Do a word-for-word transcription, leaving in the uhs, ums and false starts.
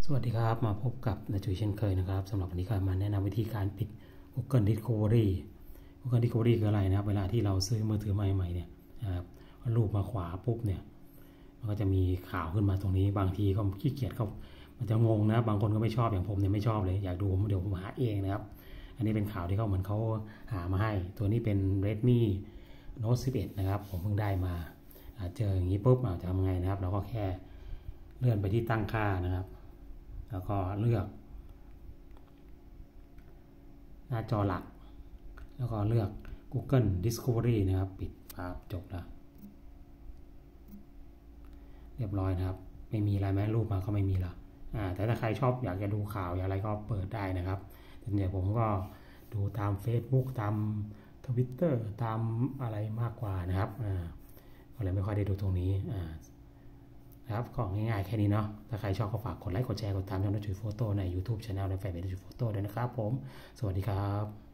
สวัสดีครับมาพบกับนาจุยเช่นเคยนะครับสำหรับวันนี้ก็มาแนะนำวิธีการปิด Google Discovery Google Discovery คืออะไรนะครับเวลาที่เราซื้อมือถือใหม่ๆเนี่ยนะครับรูปมาขวาปุ๊บเนี่ยมันก็จะมีข่าวขึ้นมาตรงนี้บางทีก็ขี้เกียจเขามันจะงงนะบางคนก็ไม่ชอบอย่างผมเนี่ยไม่ชอบเลยอยากดูเดี๋ยวผมหาเองนะครับอันนี้เป็นข่าวที่เขาเหมือนเขาหามาให้ตัวนี้เป็น Redmi Note สิบเอ็ดนะครับผมเพิ่งได้มาเจออย่างนี้ปุ๊บจะทำไงนะครับเราก็แค่เลื่อนไปที่ตั้งค่านะครับแล้วก็เลือกหน้าจอหลักแล้วก็เลือก Google Discovery นะครับปิดปั๊บจบแล้วเรียบร้อยนะครับไม่มีอะไรแม้รูปมาก็ไม่มีละอ่าแต่ถ้าใครชอบอยากจะดูข่าวอะไรก็เปิดได้นะครับแต่เนี่ยผมก็ดูตาม Facebook ตาม Twitter ตามอะไรมากกว่านะครับอ่าก็เลยไม่ค่อยได้ดูตรงนี้อ่านะครับก็ง่ายๆแค่นี้เนาะถ้าใครชอบก็ฝากกดไลค์กดแชร์กดตามช่องนัทจุยโฟโต้ใน YouTube Channel และแฟนเพจนัทจุยโฟโต้ด้วยนะครับผมสวัสดีครับ